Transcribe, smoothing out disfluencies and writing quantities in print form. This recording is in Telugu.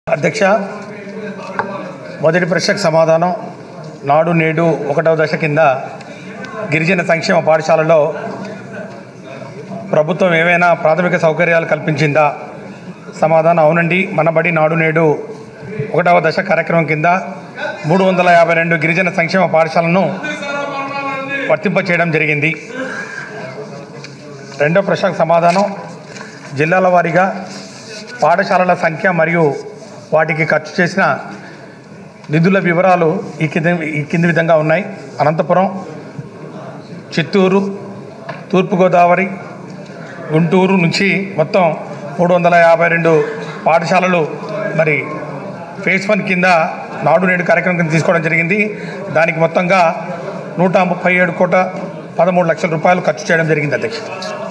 అధ్యక్ష, మొదటి ప్రశ్నకు సమాధానం. నాడు నేడు 1వ దశ కింద గిరిజన సంక్షేమ పాఠశాలలో ప్రభుత్వం ఏవైనా ప్రాథమిక సౌకర్యాలు కల్పించిందా? సమాధానం అవునండి. మనబడి నాడు నేడు 1వ దశ కార్యక్రమం కింద 352 గిరిజన సంక్షేమ పాఠశాలను వర్తింపచేయడం జరిగింది. రెండో ప్రశ్నకు సమాధానం. జిల్లాల వారీగా పాఠశాలల సంఖ్య మరియు వాటికి ఖర్చు చేసిన నిధుల వివరాలు ఈ కింది విధంగా ఉన్నాయి. అనంతపురం, చిత్తూరు, తూర్పుగోదావరి, గుంటూరు నుంచి మొత్తం 352 పాఠశాలలు మరి ఫేజ్ 1 కింద నాడు నేడు కార్యక్రమం కింద తీసుకోవడం జరిగింది. దానికి మొత్తంగా 137,13,00,000 రూపాయలు ఖర్చు చేయడం జరిగింది అధ్యక్ష.